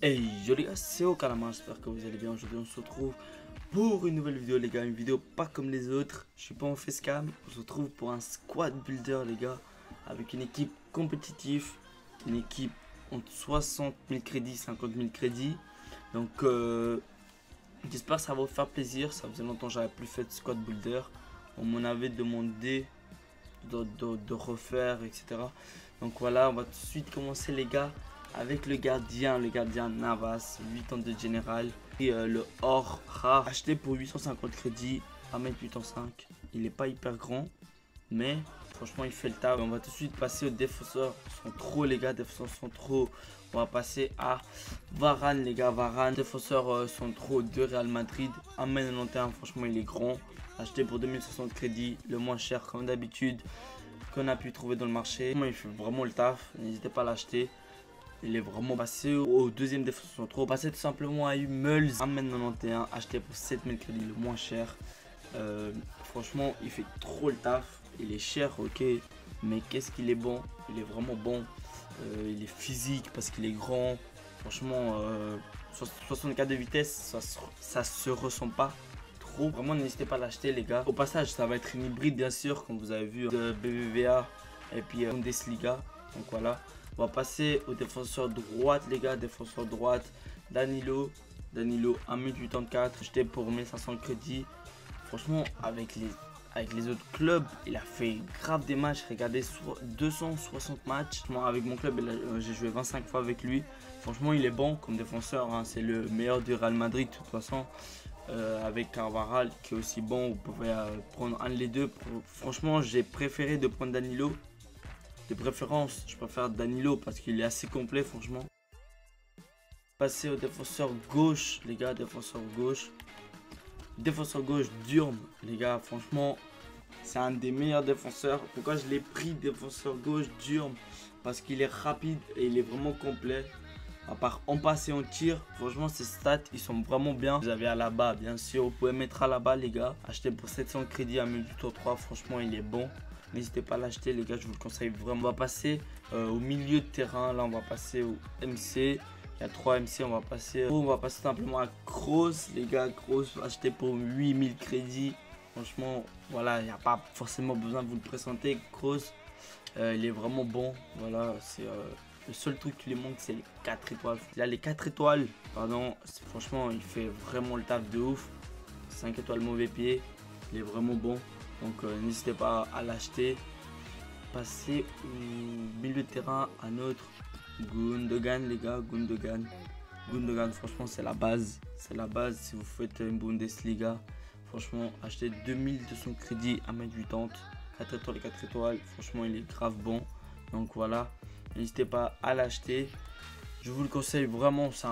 Hey yo les gars, c'est Okalama, j'espère que vous allez bien. Aujourd'hui on se retrouve pour une nouvelle vidéo les gars, une vidéo pas comme les autres. Je suis pas en facecam, on se retrouve pour un squad builder les gars, avec une équipe compétitive, une équipe entre 60 000 crédits, 50 000 crédits. Donc j'espère que ça va vous faire plaisir, ça faisait longtemps que j'avais plus fait de squad builder. On m'en avait demandé de refaire, etc. Donc voilà, on va tout de suite commencer les gars avec le gardien Navas, 8 ans de général. Et le or rare, acheté pour 850 crédits, 1m85. Il n'est pas hyper grand, mais franchement il fait le taf. On va tout de suite passer aux défenseurs, ils sont trop les gars, défenseurs sont trop. On va passer à Varane les gars, Varane, défenseurs sont trop de Real Madrid, 1m91, franchement il est grand. Acheté pour 2060 crédits, le moins cher comme d'habitude qu'on a pu trouver dans le marché. Il fait vraiment le taf, n'hésitez pas à l'acheter. Il est vraiment passé au deuxième défenseur trop. Passé tout simplement à Hummels, 1m91, acheté pour 7000 crédits, le moins cher. Franchement, il fait trop le taf. Il est cher, ok, mais qu'est-ce qu'il est bon. Il est vraiment bon. Il est physique parce qu'il est grand. Franchement, 64 de vitesse, ça se ressent pas. Vraiment n'hésitez pas à l'acheter les gars. Au passage ça va être une hybride bien sûr comme vous avez vu de BBVA et puis Bundesliga. Donc voilà, on va passer au défenseur droite les gars. Défenseur droite Danilo 1m84 acheté pour 1500 crédits. Franchement avec les autres clubs il a fait grave des matchs. Regardez, 260 matchs. Avec mon club j'ai joué 25 fois avec lui. Franchement il est bon comme défenseur hein. C'est le meilleur du Real Madrid de toute façon. Avec Carvajal qui est aussi bon, vous pouvez prendre un des deux. Franchement j'ai préféré de prendre Danilo. De préférence je préfère Danilo parce qu'il est assez complet franchement. Passer au défenseur gauche les gars, défenseur gauche Durm les gars, franchement c'est un des meilleurs défenseurs. Pourquoi je l'ai pris défenseur gauche Durm? Parce qu'il est rapide et il est vraiment complet. À part en passe et en tir, franchement ces stats ils sont vraiment bien. Vous avez Alaba bien sûr, vous pouvez mettre Alaba les gars. Acheter pour 700 crédits à 1803, franchement il est bon. N'hésitez pas à l'acheter les gars, je vous le conseille vraiment. On va passer au milieu de terrain, là on va passer au MC. Il y a 3 MC, on va passer simplement à Kroos les gars. Kroos acheté pour 8000 crédits. Franchement voilà, il n'y a pas forcément besoin de vous le présenter. Kroos il est vraiment bon, voilà c'est... Le seul truc qui lui manque c'est les 4 étoiles. Il a les 4 étoiles, pardon. Franchement il fait vraiment le taf de ouf. 5 étoiles mauvais pied. Il est vraiment bon. Donc n'hésitez pas à l'acheter. Passer au milieu de terrain à notre Gundogan les gars. Gundogan franchement c'est la base. C'est la base si vous faites une Bundesliga. Franchement achetez 2200 crédits à 1m80. 4 étoiles et 4 étoiles. Franchement il est grave bon. Donc voilà. N'hésitez pas à l'acheter. Je vous le conseille vraiment. C'est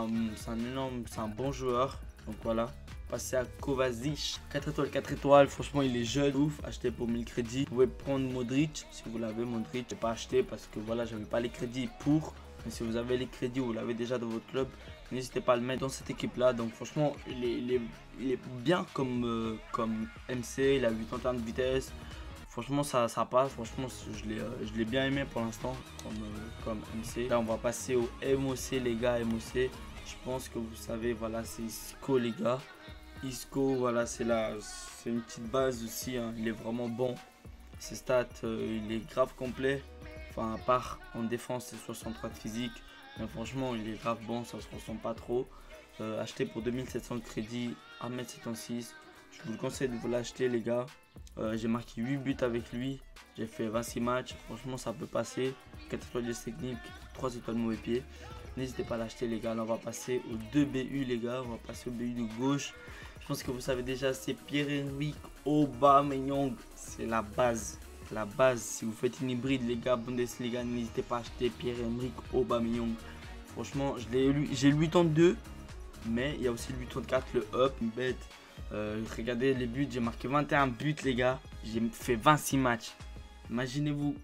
un bon joueur. Donc voilà. Passer à Kovacic. 4 étoiles, 4 étoiles. Franchement, il est jeune. Ouf. Acheté pour 1000 crédits. Vous pouvez prendre Modric. Si vous l'avez, Modric. Je n'ai pas acheté parce que voilà, j'avais pas les crédits pour. Mais si vous avez les crédits ou vous l'avez déjà dans votre club, n'hésitez pas à le mettre dans cette équipe-là. Donc franchement, il est bien comme MC. Il a 81 de vitesse. Franchement ça passe, franchement je l'ai bien aimé pour l'instant comme MC. Là on va passer au MOC les gars, MOC. Je pense que vous savez, voilà c'est Isco les gars. Isco voilà c'est une petite base aussi hein. Il est vraiment bon. Ses stats il est grave complet. Enfin à part en défense c'est 63 de physique. Mais franchement il est grave bon, ça se ressent pas trop. Acheté pour 2700 crédits, 1m76. Je vous le conseille de vous l'acheter les gars. J'ai marqué 8 buts avec lui. J'ai fait 26 matchs. Franchement ça peut passer. 4 étoiles de technique, 3 étoiles de mauvais pied. N'hésitez pas à l'acheter les gars. Là on va passer au 2 BU les gars. On va passer au BU de gauche. Je pense que vous savez déjà, c'est Pierre-Emerick Aubameyang. C'est la base. La base. Si vous faites une hybride les gars Bundesliga, n'hésitez pas à acheter Pierre-Emerick Aubameyang. Franchement j'ai le 82. Mais il y a aussi le 84, le up, bête. Regardez les buts, j'ai marqué 21 buts les gars. J'ai fait 26 matchs. Imaginez-vous,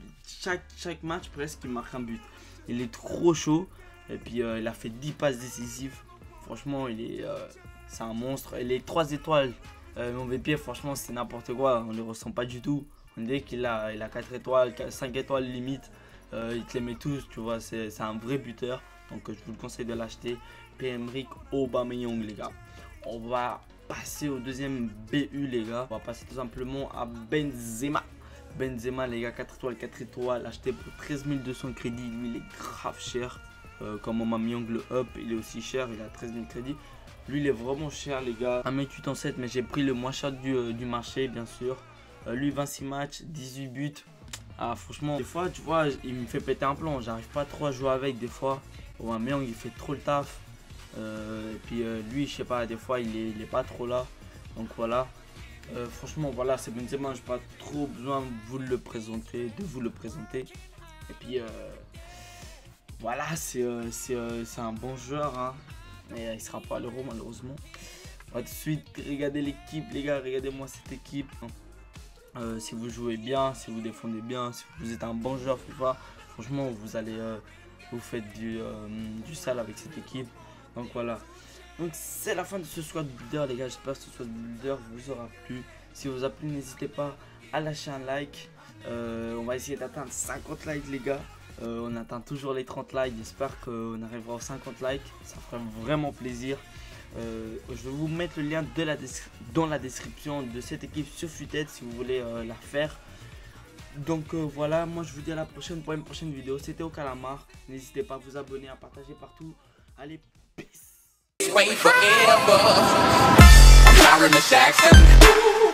chaque match presque il marque un but. Il est trop chaud. Et puis il a fait 10 passes décisives. Franchement c'est un monstre. Et les 3 étoiles mauvais pied, franchement c'est n'importe quoi. On ne les ressent pas du tout. On dirait qu'il a 4 étoiles, 5 étoiles limite. Il te les met tous, tu vois, c'est un vrai buteur. Donc je vous le conseille de l'acheter. Pierre-Emerick Aubameyang les gars. On va passer au deuxième BU les gars. On va passer tout simplement à Benzema. Benzema les gars, 4 étoiles, 4 étoiles, acheté pour 13 200 crédits. Lui il est grave cher. Comme Aubameyang le up, il est aussi cher, il a 13 000 crédits. Lui il est vraiment cher les gars. 1,87 m, mais j'ai pris le moins cher du marché bien sûr. Lui 26 matchs, 18 buts. Ah franchement, des fois tu vois, il me fait péter un plomb. J'arrive pas trop à jouer avec des fois. Aubameyang il fait trop le taf. Et puis lui je sais pas, des fois il est pas trop là. Donc voilà. Franchement voilà, c'est Benzema, j'ai pas trop besoin de vous le présenter. Et puis voilà, c'est un bon joueur hein. Mais il sera pas à l'Euro malheureusement. On va tout de suite regarder l'équipe les gars, regardez-moi cette équipe. Si vous jouez bien, si vous défendez bien, si vous êtes un bon joueur FIFA, franchement vous allez vous faites du sale avec cette équipe. Donc voilà. Donc c'est la fin de ce squad builder les gars. J'espère que ce squad builder vous aura plu. Si vous a plu, n'hésitez pas à lâcher un like. On va essayer d'atteindre 50 likes les gars. On atteint toujours les 30 likes. J'espère qu'on arrivera aux 50 likes. Ça ferait vraiment plaisir. Je vais vous mettre le lien dans la description de cette équipe sur Futed si vous voulez la faire. Donc voilà, moi je vous dis à la prochaine pour une prochaine vidéo. C'était au Calamar. N'hésitez pas à vous abonner, à partager partout. Allez, peace. Wait forever. I'm Jackson.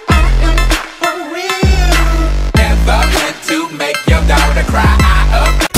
Never meant to make your daughter cry.